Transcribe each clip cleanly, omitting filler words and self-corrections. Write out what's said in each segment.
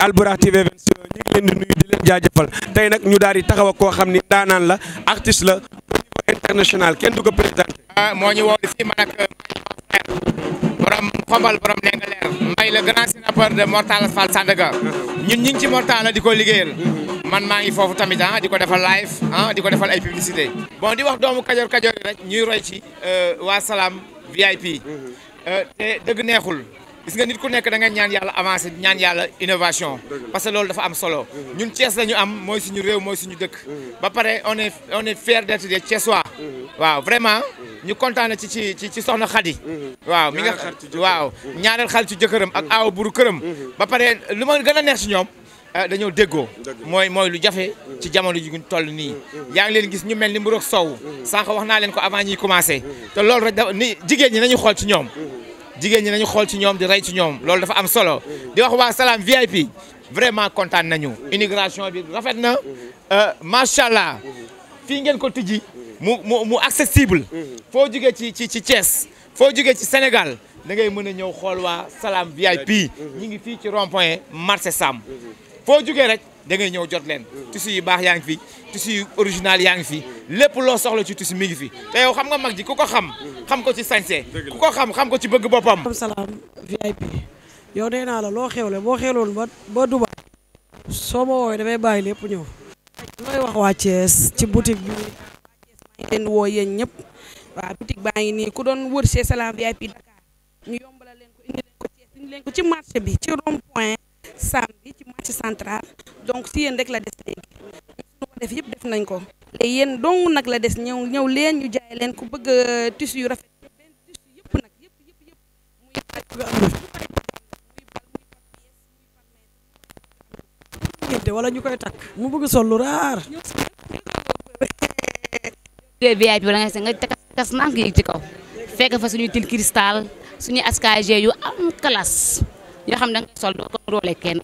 Albourakh TV 21 ñu ngi leen di nuyu di leen jaajëfal tey nag ñu daal di taxaw ak koo xam ni daanaan la artiste la au niveau international kenn du ko présenté. moo ñu woo fii man ak borom xombal borom nenga leer Mbaye le grand sénateur de Mortala Fall Sandaga ñun ñu ngi ci Mortala di ko liggéeyal man maa ngi foofu tamit di ko defal live di ko defal ay publicité bon di wax doomu kajoor kajoor yi rek ñuy roy ci waa Salam VIP te dëgg neexul gis nga nit ku nekk da nga ñaan yàlla avancé ñaan yàlla innovation parce que loolu dafa am solo ñun Thiès la ñu am mooy suñu réew mooy suñu dëkk ba pare on est fier d'être des Thiessois waaw vraiment ñu kontaan ci soxna Khady waaw mi nga waaw ñaareel xal ci jëkkëram ak aaw buru këram ba pare lu ma gën a neex ci ñoom dañoo déggoo mooy lu jafe ci jamono ji ñu toll nii yaa ngi leen gis ñu mel ni mburoog sow sànq wax naa leen ko avant ñuy commencé te loolu rek ni jigéen ñi nañu xool ci ñoom jigéen ñi nañu xool ci ñoom di rey ci ñoom loolu dafa am solo di wax waa Salam VIP vraiment kontaan nañu immigration bi rafet na macha allah fii ngeen ko tijji mu accessible foo jógee ci Thiès foo jógee ci Sénégal da ngay mën a ñëw xool waa Salam VIP ñi ngi fii ci rond-point marché Sam foo jógee rek da ngay ñëw jot leen tissu yu baax yaa ngi fi tissu yu original yaa ngi fi lépp loo soxla ci tissu mi ngi fi te yow xam nga mag ji ku ko xam ko ci sañse ku ko xam ko ci bëgg boppam. Salam VIP yow nee naa la loo xewle boo xewloon ba Dubaï soo ma woowee damay bàyyi lépp ñëw. looy wax waa Thiès ci boutique bi maa ngi leen woo yéen ñëpp waaw boutique baa ngi nii ku doon wër chez Salam VIP Dakar ñu yombalal leen ko indi leen ko Thiès indi leen ko ci marché bi ci rond-point Sam bi ci marché central donc si yéen rek la des léegi su ko def yëpp def nañ ko léegi yéen dong nag la des ñëw leen ñu jaay leen ku bëgg tissu yu rafet benn tissu yëpp nag yëpp muy wala ñu koy takk mu bëgg sol lu raar VIP la nga tas nank yi ci kaw fekk fa suñuy til cristal suñuy askage yu am classe yoo xam ne danga sol doo ko roole kenn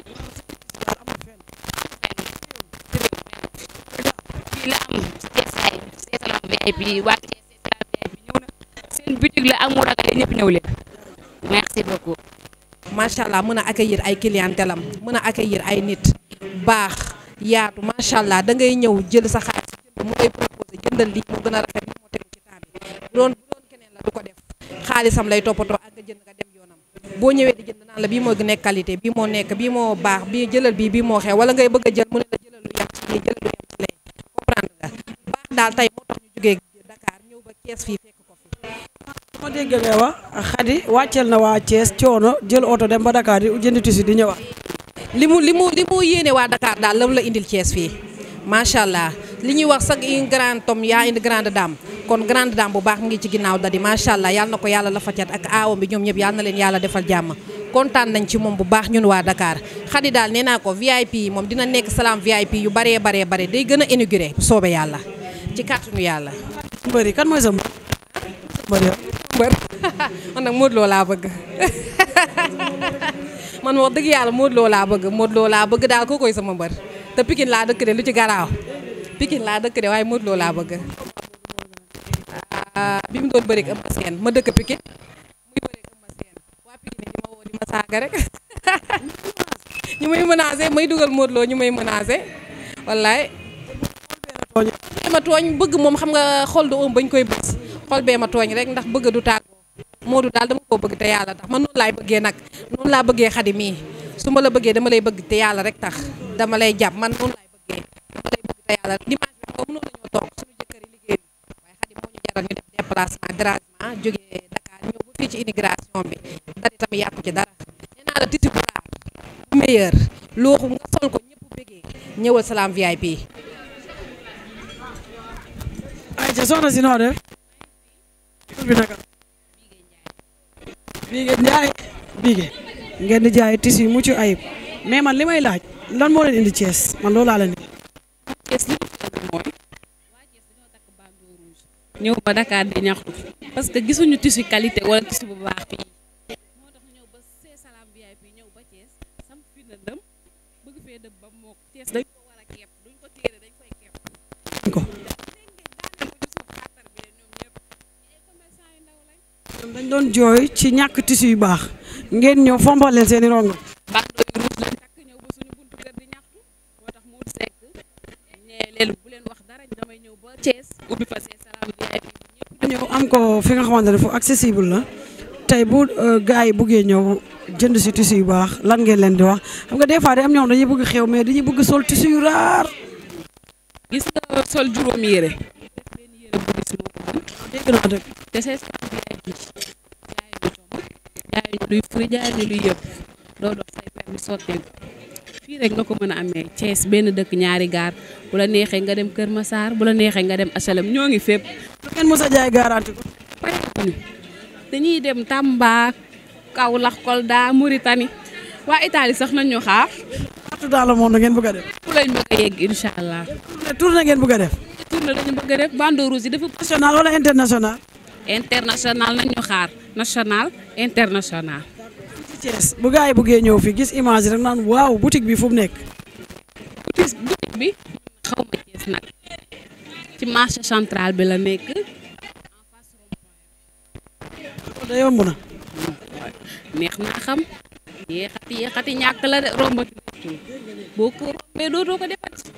fii la am Thiès Salam VIP waa Thiès Salam VIP ñëw na seen boutique la ak mu ragal ñëpp ñëw leen merci beaucoup. macha allah mën a accueillir ay clientèle am mën a accueillir ay nit baax yaatu macha allah da ngay ñëw jël sa xaalis mu lay proposé jëndal lii moo gën a rafet moo tegu ci temps bi bu doon keneen la du ko def xaalisam lay toppatoo ak nga jënd nga dem yoonam boo ñëwee di jënd naan la bii moo nekk qualité bii moo nekk bii moo baax bii jëlal bii moo xew wala ngay bëgg a jël mu ne la jëlal lu yem ci lii jëlal lu yem ci lee comprendre nga baax daal tey moo tax ñu jógee Dakar ñëw ba Thiès fii fekk ko fi. ma dégg nga wax Khady wàcceel na waa Thiès coono jël oto dem ba Dakar di jënd tissu di ñëwaat. li mu yéene waa Dakar daal lam la indil Thiès fii macha allah li ñuy wax sax une grande homme yaa indi grande dame kon grande dame bu baax mu ngi ci ginnaaw dadi macha allah yàlla na ko yàlla la fa cat ak aawam bi ñoom ñëpp yàlla na leen yàlla defal jàmm kontaan nañ ci moom bu baax ñun waa Dakar Khady daal nee naa ko VIP yi moom dina nekk Salam VIP yu baree day gën a inauguré bu soobee yàlla ci kàttanu yàlla. mbëri kan mooy sa mbër. man nag Modou Lo laa bëgg man wax dëgg yàlla Modou Lo laa bëgg daal koo koy sama mbër te Pikine laa dëkk de lu ci garaaw Pikine laa dëkk de waaye Modou Lo laa bëgg bi mu doon bëri ak Eumeu Sène ma dëkk Pikine muy bëri ak Eumeu Sène waa Pikine di ma woo di ma saaga rek ñu may menacé may dugal Modou Lo ñu may menacé wallaay ma tooñ bëgg moom xam nga xol du oom bañ koy bës xol bee ma tooñ rek ndax bëgg du tàggoo Modou daal dama koo bëgg te yàlla tax man noonu laay bëggee nag noonu laa bëggee Khady mii su ma la bëggee dama lay bëgg te yàlla rek tax dama lay jàpp man noonu laay bëggee dama lay bëgg te yàlla dimanche bi ko mënoon nañoo toog suñu jëkkër yi liggéey waaye Khady moo ñu jaral ñu def déplacement dérangement jógee Dakar ñëw ba fii ci immigration bi dadi tamit yàqu ci dara nee naa la tissu bu raar bu meilleur looxu nga sol ko ñëpp bëggee ñëwal Salam VIP. ayca soxna si noo def bi naka Bigué Ndiaye Bigué ngeen di jaay tissu yu mucc ayib mais man li may laaj lan moo leen indi Thiès man loolu laa leen di. Thiès li mooy waa Thiès dañoo takk bandeau rouge ñëw ba Dakar di ñaxtu parce que gisuñu tissu qualité wala tissu bu baax fii moo tax ñëw ba see Salam VIP ñëw ba Thiès sam fi na dëm bëgg fee dëm ba mook Thiès dañ ko war a kepp duñ ko téere dañ koy kepp ko dañ doon jooy ci ñàkk tissu yu baax ngeen ñëw fompal leen seen i rongo. bandeau rouge lañ takk ñëw ba suñu ba Thiès ubbi fa see salaam VIP ñëw am ko fi nga xamante ne fu accessible la tey bu gars yi buggee ñëw jënd si tissu yu baax lan ngeen leen di wax xam nga des fois day am ñoom dañuy bëgg xew mais dañuy bëgg sol tissu yu raar. gis nga sol juróomi yére def benn yére bu gis moo ko gën dégg naa dëgg. te see salaam VIP jaay ñu tomb jaay ñu luy furi jaay ñu luy yëpp doo dox say permis sotteeku fii rek nga ko mën a amee Thiès benn dëkk ñaari gaar bu la neexee nga dem Kër Massar bu la neexee nga dem HLM ñoo ngi fépp. lu ngeen mos a jaay garanti ko. pareeguñu dañuy dem Tamba Kaolack Kolda Mauritanie waa Italie sax nañ ñu xaar. partout dans le monde ngeen bëgg a def. fu lañ bëgg a yegg incha allah. tournée ngeen bëgg a def. tournée dañu bëgg a def bandeau rouge yi dafa. national wala international. international nañ ñu xaar national international. Thiès bu gars yi buggee ñëw fii gis image rek naan waaw boutique bi fu mu nekk. boutique bi xaw ma Thiès nag ci marché central bi la nekk en face rond-point. da yomb na. neex naa xam yéexati ñàkk la de rombati boo ko rombee dootoo ko defati.